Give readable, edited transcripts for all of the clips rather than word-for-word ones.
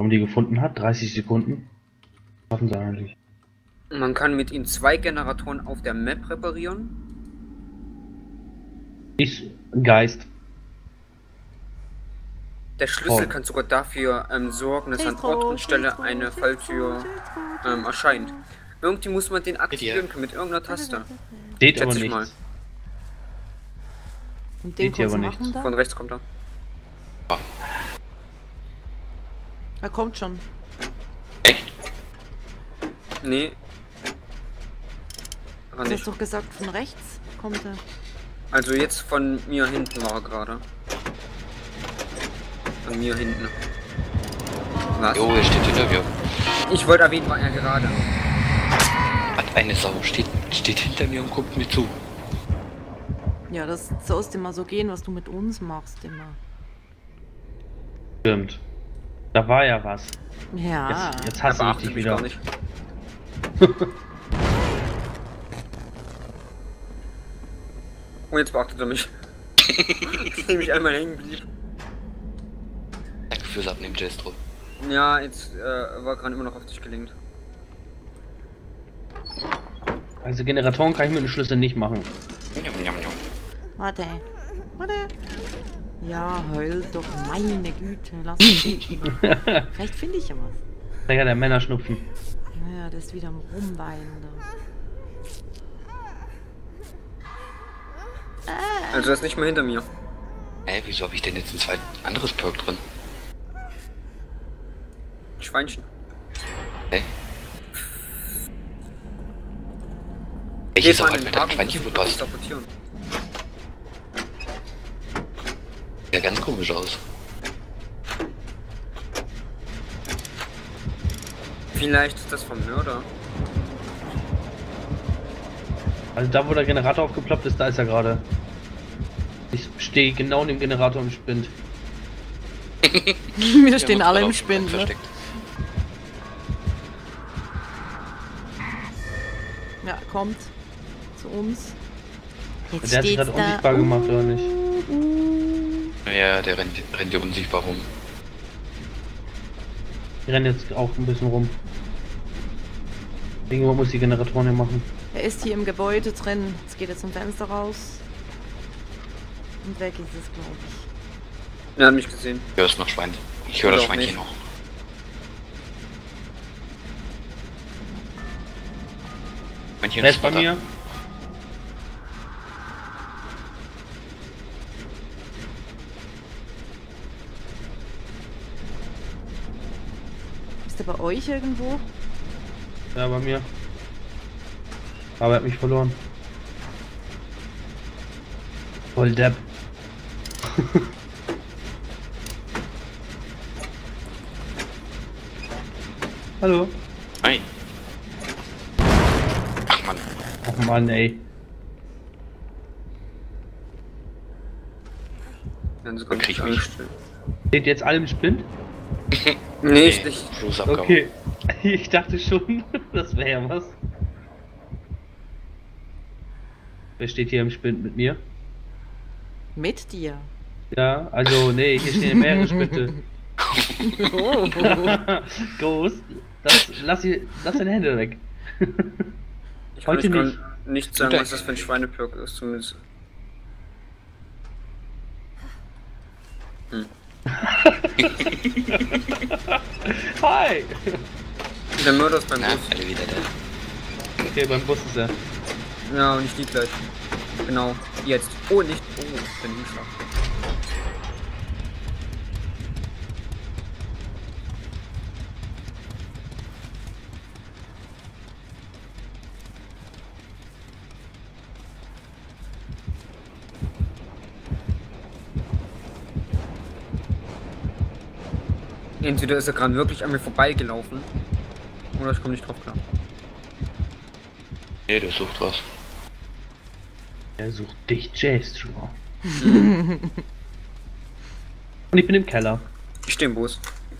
Warum die gefunden hat? 30 Sekunden. Was machen sie eigentlich? Man kann mit ihnen 2 Generatoren auf der Map reparieren. Ich Geist. Der Schlüssel kann sogar dafür sorgen, dass an Ort und Stelle eine Falltür erscheint. Irgendwie muss man den aktivieren können mit irgendeiner Taste. Steht aber Schätze ich nichts. mal. Und den Geht hier kannst du aber machen nichts. da? Von rechts kommt er. Er kommt schon. Echt? Nee. Du War hast nicht. doch gesagt, von rechts kommt er. Also jetzt von mir hinten war er gerade. Von mir hinten. Was? Jo, er steht hinter mir. Ich wollte erwähnen, war er gerade. Hat eine Sau. Steht hinter mir und guckt mir zu. Ja, das sollst immer so gehen, was du mit uns machst immer. Stimmt. Da war ja was. Ja. Jetzt Er hasse ich beachtet dich mich wieder. gar nicht. Oh, jetzt beachtet er mich. Nachdem ich einmal hängen blieb. Danke fürs Abnehmen, Jestro. Ja, jetzt war gerade immer noch auf dich gelingt. Also Generatoren kann ich mit dem Schlüssel nicht machen. Njam, njam, njam. Warte. Warte. Ja, heul doch, meine Güte. Lass mich liegen. Vielleicht finde ich ja was. Naja, der Männerschnupfen. Naja, der ist wieder am Rumweinen da. Also er ist nicht mehr hinter mir. Wieso habe ich denn jetzt ein anderes Perk drin? Schweinchen. Ich Geht ist auch mal halt in mit den einem Haken, Schweinchen das gepasst. sabotieren. Sieht ja ganz komisch aus. Vielleicht ist das vom Mörder. Also da, wo der Generator aufgeploppt ist, da ist er gerade. Ich stehe genau in dem Generator und spinnt. Wir stehen Wir haben alle im uns Spind, ne? versteckt. Ja, kommt zu uns. Jetzt Der hat sich steht's gerade da. unsichtbar gemacht, oder nicht? Ja, der rennt dir unsichtbar rum. Ich renne jetzt auch ein bisschen rum. Irgendwo muss die Generatoren hier machen. Er ist hier im Gebäude drin. Jetzt geht er zum Fenster raus. Und weg ist es, glaube ich. Er hat mich gesehen. Ich höre noch Schwein. Ich höre Oder das auch Schweinchen nicht. noch. Schweinchen Der ist bei da. mir. Ist er bei euch irgendwo? Ja, bei mir. Aber er hat mich verloren. Voll Depp. Hallo. Hi. Ach Mann. Ach Mann, ey. Dann Dann krieg ich mich. Steht jetzt alle im Spind? Nee, ich nicht. Schlussabgabe. Okay. Ich dachte schon, das wäre ja was. Wer steht hier im Spind mit mir? Mit dir. Ja, also nee, hier stehen mehrere Spinde. Oh. Ghost, lass deine Hände weg. Ich Heute kann nicht. nicht sagen, was das für ein Schweinepirk ist, zumindest. Hi! Der Mörder ist beim Na, Bus. alle wieder da. Okay, beim Bus ist er. Ja, und ich lieg gleich. Genau, jetzt. Oh, nicht. Oh, ich bin Hinschlag. Entweder ist er gerade wirklich an mir vorbeigelaufen, oder ich komme nicht drauf klar. Nee, der sucht was. Er sucht dich, Jace. Und ich bin im Keller. Ich stehe im Bus.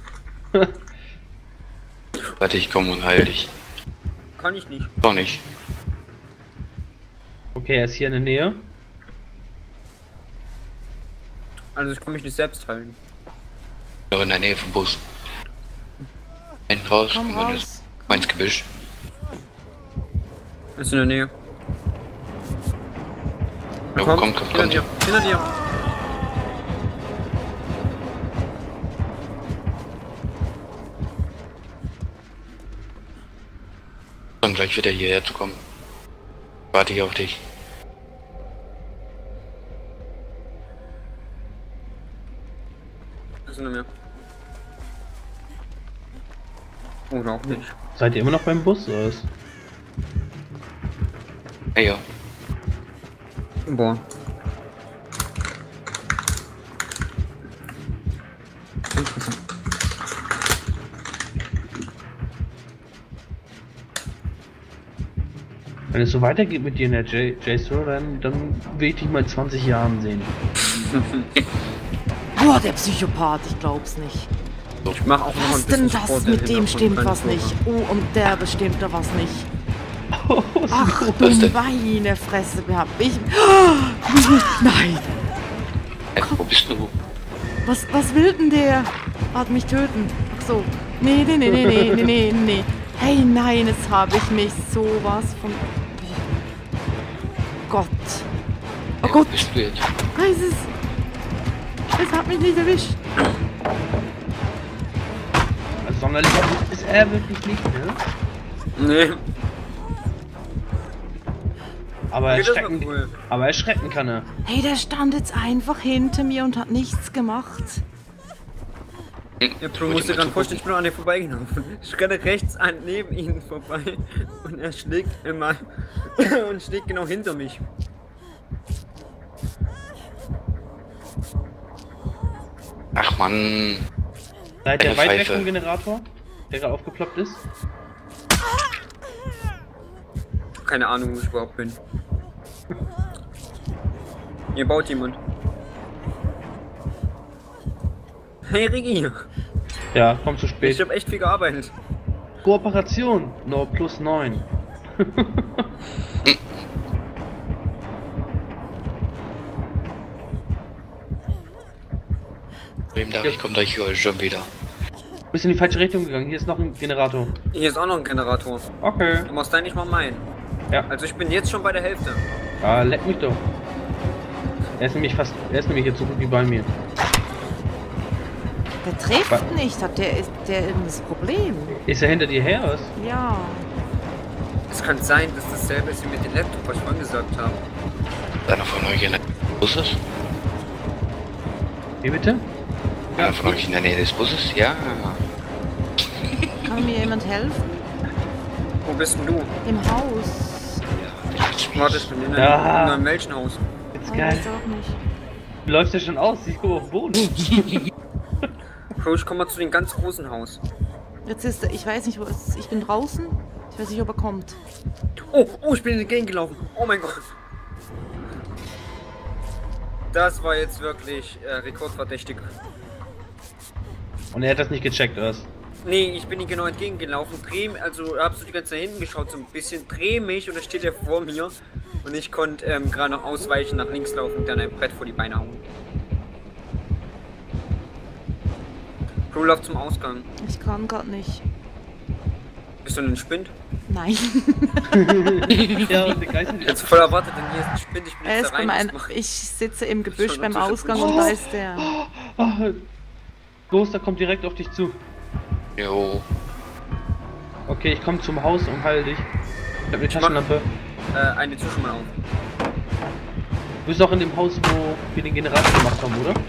Warte, ich komme und heil dich. Kann ich nicht. Doch nicht. Okay, er ist hier in der Nähe. Also ich kann mich nicht selbst heilen. Aber in der Nähe vom Bus. Einen raus, Komm und raus. ins Gebüsch. Ist in der Nähe. Ja, komm. Hinter dir. Hinter dir. Dann gleich wieder hierher zu kommen. Warte ich auf dich. Ist in der Nähe. Oder auch nicht. Seid ihr immer noch beim Bus oder was? Ja. Boah. Wenn es so weitergeht mit dir in der J-Store, dann will ich dich mal in 20 Jahren sehen. Boah, der Psychopath, ich glaub's nicht. Ich mach auch noch ein Was denn bisschen das? Sport Mit im dem Hintergrund, stimmt keine was Sorge. nicht. Oh, und der bestimmt da was nicht. Ach Was du denn? meine Fresse, hab ich... Nein! Wo bist du? Was will denn der? Hat mich töten. Ach so. Nee. Hey, nein, jetzt habe ich mich sowas von... Gott. Oh Wo Gott, bist du jetzt? weiß es. Es hat mich nicht erwischt. Also sonderlich ist er wirklich nicht, ne? Nee. Aber Nee, das war erschrecken, cool. aber erschrecken kann er. Hey, der stand jetzt einfach hinter mir und hat nichts gemacht. Ja, du musst dir gerade vorstellen, ich bin an dir vorbeigelaufen. Ich renne rechts neben ihnen vorbei und er schlägt immer und schlägt genau hinter mich. Ach Mann. Seid ihr Eine weit weg Pfeife. vom Generator, der gerade aufgeploppt ist? Keine Ahnung, wo ich überhaupt bin. Hier baut jemand. Hey Rigi, Ja, komm zu ich spät. habe echt viel gearbeitet. Kooperation, no plus 9. Wem darf ich komme gleich hier schon wieder. Bist in die falsche Richtung gegangen, hier ist noch ein Generator. Hier ist auch noch ein Generator. Okay. Du machst eigentlich mal meinen. Ja. Also ich bin jetzt schon bei der Hälfte. Ah, leck mich doch. Er ist nämlich jetzt so gut wie bei mir. Der trifft nicht, hat der irgendein Problem? Ist er hinter dir her, was? Ja. Es kann sein, dass dasselbe ist wie mit dem Laptop, was ich vorhin gesagt habe. Ist einer von euch in der Nähe des Busses? Wie bitte? Einer von euch in der Nähe des Busses? Ja. Kann mir jemand helfen? Wo bist denn du? Im Haus. Warte, ich bin in Ja. einem Melchenhaus. Jetzt Oh, ich geil. weiß auch nicht. Du läufst ja schon aus, ich gucke auf den Boden. Bro, ich komm mal zu dem ganz großen Haus. Jetzt ist er, ich weiß nicht, wo es ist. Ich bin draußen. Ich weiß nicht, ob er kommt. Oh, ich bin in die Gegend gelaufen. Oh mein Gott. Das war jetzt wirklich rekordverdächtig. Und er hat das nicht gecheckt, was? Nee, ich bin ihm genau entgegengelaufen. Also hab so die ganze Zeit hinten geschaut, so ein bisschen, dreh mich und dann steht er vor mir. Und ich konnte gerade noch ausweichen, nach links laufen und dann ein Brett vor die Beine hauen. Bro, lauf zum Ausgang. Ich kann gerade nicht. Bist du denn ein Spind? Nein. Ja, und der Geist Jetzt voll erwartet, denn hier ist ein Spind, ich bin Er jetzt ist da rein. gemein. was mach ich? Ich sitze im Gebüsch schon beim natürlich Ausgang gut. und da ist der. Ah, Ghoster kommt direkt auf dich zu. Jo. Okay, ich komme zum Haus und heile dich. Ich hab eine Taschenlampe. Eine tue schon mal auf. Du bist auch in dem Haus, wo wir den Generator gemacht haben, oder?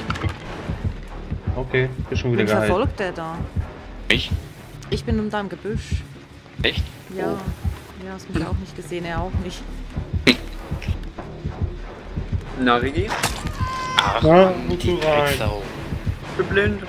Okay, bist schon wieder Wen geheilt. verfolgt der da? Mich? Ich bin unter dem Gebüsch. Echt? Ja. Oh. Ja, hast mich auch nicht gesehen, er auch nicht. Na, Rigi? Ach, Ja, Mann, gut die rein. Drecksau. Ich bin blind.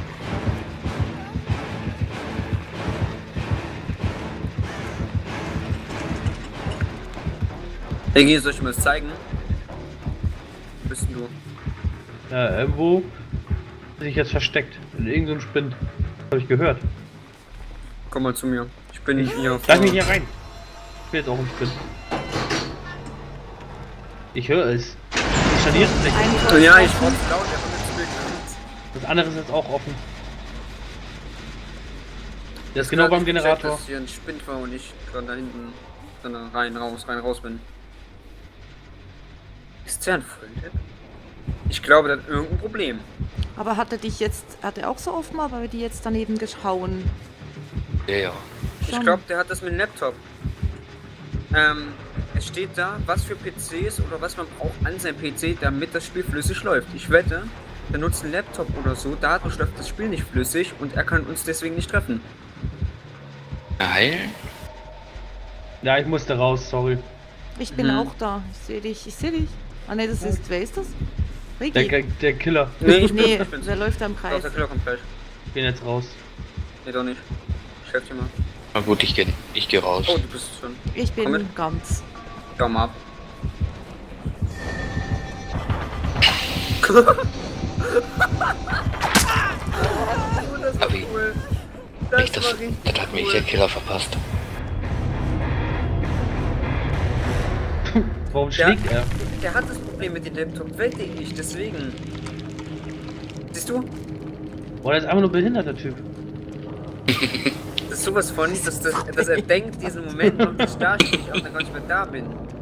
Rigi, soll ich mir das zeigen? Wo bist denn du? Ja, irgendwo ist sich jetzt versteckt. In irgendeinem Spind. Habe ich gehört. Komm mal zu mir. Ich bin hier Lass mich hier rein. Ich bin jetzt auch im Spind. Ich höre es. Die Scharniere sind Oh, ja, ich brauch laut, der hat mir zu mir gekommen. Das andere ist jetzt auch offen. Der ist genau beim Gerade Generator. gecheckt, dass hier ein Spind war und ich gerade da hinten dann rein, raus bin. Ist der ein Volldepp? Ich glaube, der hat irgendein Problem. Aber hat er auch so oft mal, weil die jetzt daneben geschauen? Ja, ja. Ich glaube, der hat das mit dem Laptop. Es steht da, was für PCs oder was man braucht an seinem PC, damit das Spiel flüssig läuft. Ich wette, der nutzt einen Laptop oder so, dadurch läuft das Spiel nicht flüssig und er kann uns deswegen nicht treffen. Heilen? Ja, ich musste raus, sorry. Ich bin auch da. Ich sehe dich. Ah ne, wer ist das? Rigi. Der Killer. Nee, Nee, ich bin's. der läuft da im Doch, Kreis. der Killer kommt gleich. Ich bin jetzt raus. Nee, doch nicht. Ich helf dir mal. Na gut, ich geh raus. Oh, du bist schon. Ich Komm bin mit. ganz. Schau mal ab. Das war Abi. cool. Echt, das hat mir der Killer verpasst. Warum schlägt er? Der hat das Problem mit dem Laptop, weiß ich nicht, deswegen. Siehst du? Boah, der ist einfach nur behindert, der Typ. Das ist sowas von, dass er denkt, diesen Moment noch nicht da stehe, ich auch dann gar nicht mehr da bin.